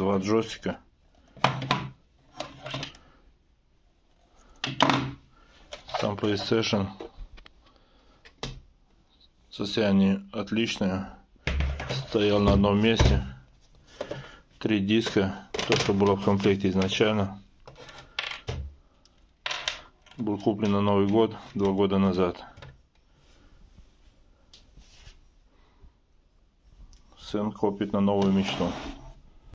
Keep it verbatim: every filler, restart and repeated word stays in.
два джойстика. Сам PlayStation. Состояние отличное. Стоял на одном месте. Три диска. То, что было в комплекте изначально. Был куплен на Новый год два года назад. Сын копит на новую мечту.